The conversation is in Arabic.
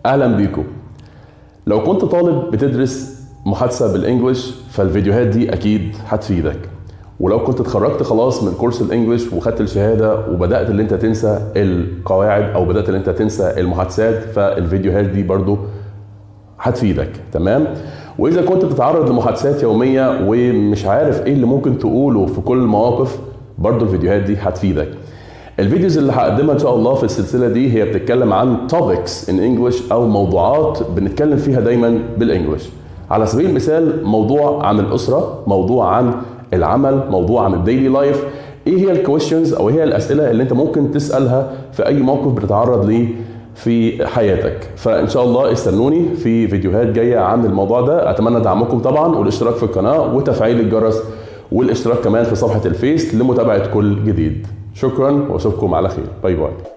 اهلا بيكم. لو كنت طالب بتدرس محادثه بالانجلش فالفيديوهات دي اكيد هتفيدك، ولو كنت اتخرجت خلاص من كورس الانجليش وخدت الشهاده وبدات اللي انت تنسى القواعد او بدات اللي انت تنسى المحادثات فالفيديوهات دي برضو هتفيدك. تمام. واذا كنت بتتعرض لمحادثات يوميه ومش عارف ايه اللي ممكن تقوله في كل المواقف برضو الفيديوهات دي هتفيدك. الفيديوز اللي هقدمها ان شاء الله في السلسله دي هي بتتكلم عن topics in English او موضوعات بنتكلم فيها دايما بالانجلش. على سبيل المثال موضوع عن الاسره، موضوع عن العمل، موضوع عن الديلي لايف. ايه هي الكويشنز او ايه هي الاسئله اللي انت ممكن تسالها في اي موقف بتتعرض ليه في حياتك. فان شاء الله استنوني في فيديوهات جايه عن الموضوع ده. اتمنى دعمكم طبعا والاشتراك في القناه وتفعيل الجرس والاشتراك كمان في صفحه الفيس لمتابعه كل جديد. شكرا واشوفكم على خير. باي باي.